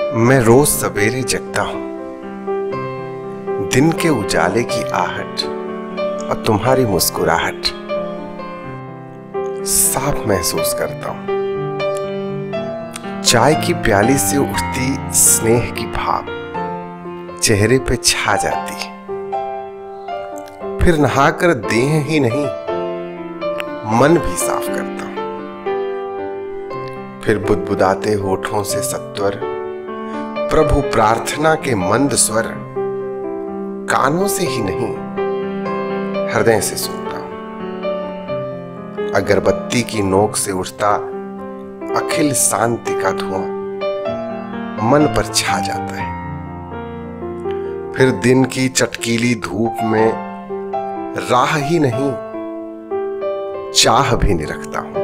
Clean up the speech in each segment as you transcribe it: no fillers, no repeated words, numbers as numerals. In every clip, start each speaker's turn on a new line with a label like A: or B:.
A: मैं रोज सवेरे जगता हूं, दिन के उजाले की आहट और तुम्हारी मुस्कुराहट साफ महसूस करता हूं। चाय की प्याली से उठती स्नेह की भाप चेहरे पे छा जाती है। फिर नहाकर देह ही नहीं मन भी साफ करता हूं। फिर बुदबुदाते होठों से सत्वर प्रभु प्रार्थना के मंद स्वर कानों से ही नहीं हृदय से सुनता हूं। अगरबत्ती की नोक से उठता अखिल शांति का धुआं मन पर छा जाता है। फिर दिन की चटकीली धूप में राह ही नहीं चाह भी नहीं रखता हूं।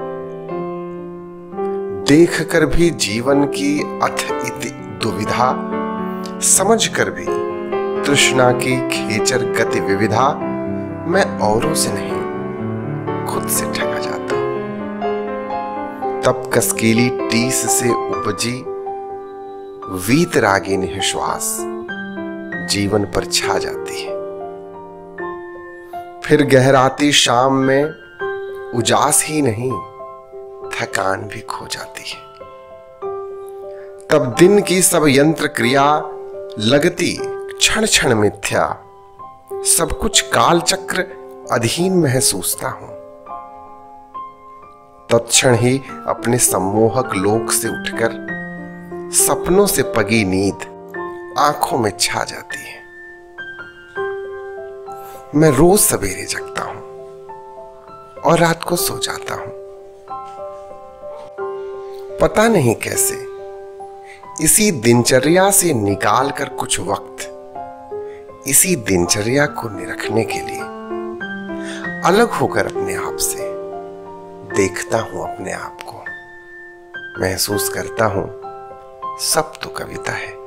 A: देख कर भी जीवन की अथई दुविधा, समझ कर भी तृष्णा की खेचर गति विविधा मैं औरों से नहीं खुद से ठगा जाता हूं। तब कसकीली टीस से उपजी वीतरागी निश्वास जीवन पर छा जाती है। फिर गहराती शाम में उजास ही नहीं थकान भी खो जाती है। तब दिन की सब यंत्र क्रिया लगती क्षण क्षण मिथ्या, सब कुछ काल चक्र अधीन महसूसता हूं। तत्क्षण ही अपने सम्मोहक लोक से उठकर सपनों से पगी नींद आंखों में छा जाती है। मैं रोज सवेरे जगता हूं और रात को सो जाता हूं। पता नहीं कैसे इसी दिनचर्या से निकाल कर कुछ वक्त इसी दिनचर्या को निरखने के लिए अलग होकर अपने आप से देखता हूं अपने आप को। महसूस करता हूं सब तो कविता है।